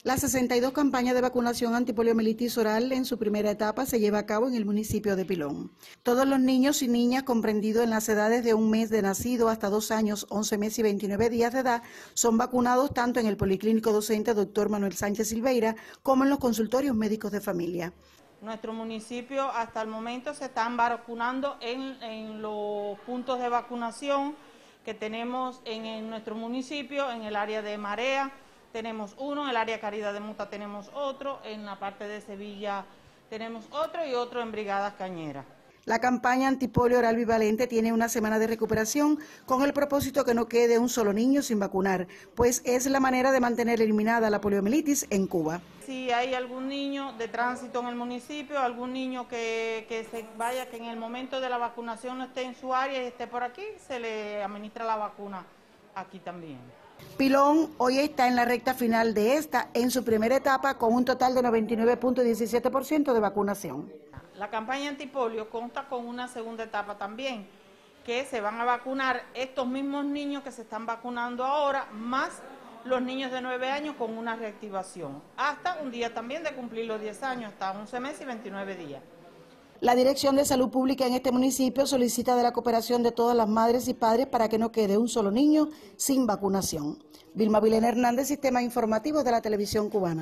La 62 campaña de vacunación antipoliomielitis oral en su primera etapa se lleva a cabo en el municipio de Pilón. Todos los niños y niñas comprendidos en las edades de 1 mes de nacido hasta 2 años, 11 meses y 29 días de edad son vacunados tanto en el Policlínico Docente Dr. Manuel Sánchez Silveira como en los consultorios médicos de familia. Nuestro municipio hasta el momento se están vacunando en los puntos de vacunación que tenemos en nuestro municipio, en el área de Marea. Tenemos uno, en el área Caridad de Muta tenemos otro, en la parte de Sevilla tenemos otro y otro en Brigadas Cañeras. La campaña antipolio oral bivalente tiene una semana de recuperación con el propósito que no quede un solo niño sin vacunar, pues es la manera de mantener eliminada la poliomielitis en Cuba. Si hay algún niño de tránsito en el municipio, algún niño que se vaya, que en el momento de la vacunación no esté en su área y esté por aquí, se le administra la vacuna aquí también. Pilón hoy está en la recta final de esta, en su primera etapa, con un total de 99.17% de vacunación. La campaña antipolio consta con una segunda etapa también, que se van a vacunar estos mismos niños que se están vacunando ahora, más los niños de 9 años con una reactivación, hasta un día también de cumplir los 10 años, hasta 11 meses y 29 días. La Dirección de Salud Pública en este municipio solicita de la cooperación de todas las madres y padres para que no quede un solo niño sin vacunación. Vilma Vilena Hernández, Sistema Informativo de la Televisión Cubana.